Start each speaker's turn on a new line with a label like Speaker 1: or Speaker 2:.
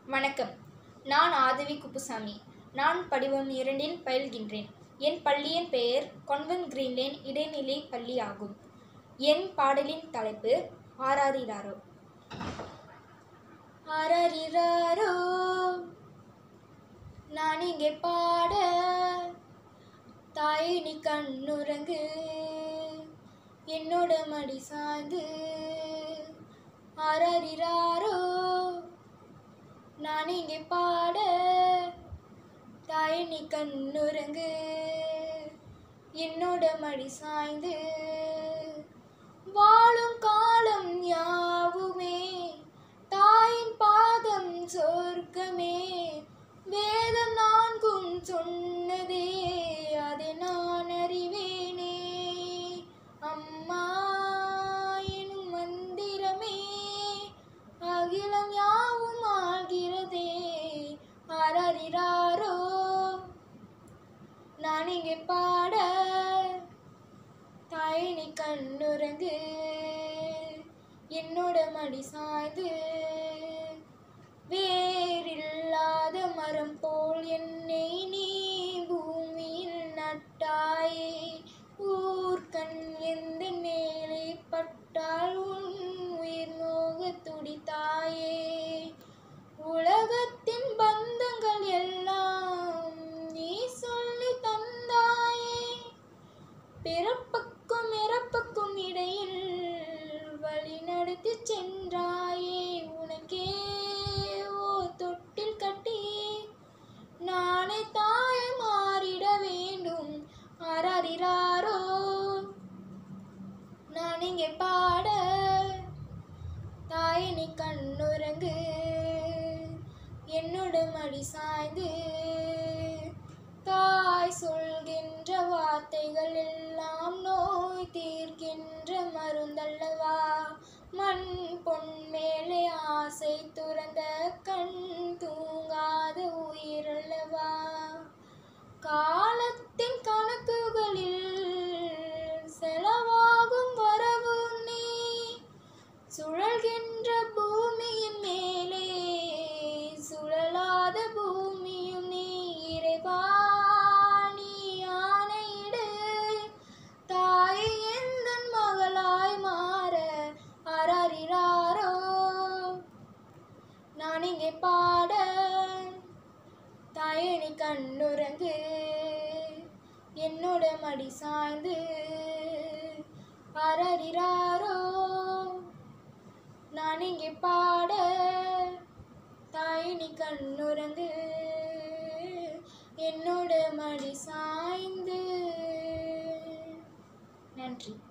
Speaker 1: வணக்கம். நான் ஆதவி குப்புசாமி. நான் படிவம் 2 பயில்கின்றேன். என் பள்ளியின் பெயர் கான்வென்ட் கிரீன் லேன் இடைநிலைப் பள்ளி ஆகும். என் பாடலின் தலைப்பு ஆராரிராரோ. ஆராரிராரோ நான் இங்கே பாட, தாயே நீ கண்ணுறங்கு, என்னோட மடி சாய்ந்து. ஆராரிராரோ நான் இங்கே பாட, தாயே நீ கண்ணுறங்கு, என்னோட மடி சாய்ந்து. வாழும் காலம் யாவுமே தாயின் பாதம் சொர்க்கமே, வேதம் 4 சொன்னதே அதை நான் அறிவேனே. அம்மா எனும் மந்திரமே அகிலம் யாவும் ஆகிறதே. ஆராரிராரோ நான் இங்கே பாட, தாயே நீ கண்ணுறங்கு, என்னோட மடி சாய்ந்து. வேறில்லாத மரம் போல் என்னை நீ பூமியில் நட்டாயே, ஊர்கண் எந்த மேலே பட்டால் உன் உயிர் நோக துடித்தாயே. உலகத்தின் பந்தங்கள் எல்லாம் நீ சொல்லி தந்தாயே, பிறப்புக்கும் இறப்புக்கும் இடையில் வழி நடத்தி சென்றாயே. உனக்கே ஓர் தொட்டில் கட்டி நானே தாயை மாறிட வேண்டும். ஆராரிராரோ நான் இங்கே பாட, தாயே நீ கண்ணுறங்கு, என்னோட மடி சாய்ந்து. தாய் சொல்கின்ற வார்த்தைகள் எல்லாம் நோய் தீர்க்கின்ற மருந்தல்லவா. மண் பொன் மேலே ஆசை துறந்த கண் தூங்காத உயிரல்லவா. காலத்தின் கணக்குகளில் செலவாகும் வரவு நீ, சுழல்கின்ற பூமியின் மேலே சுழலாத பூமியும் நீ. இறைவா நீ ஆணையிடு, தாயை எந்தன் மகளாய் மாற. ஆராரிராரோ நான் இங்கே பாட, தாயே நீ கண்ணுறங்கு, என்னோட மடி சாய்ந்து. ஆராரிராரோ நான் இங்கே பாட, தாயே நீ கண்ணுறங்கு, என்னோட மடி சாய்ந்து. நன்றி.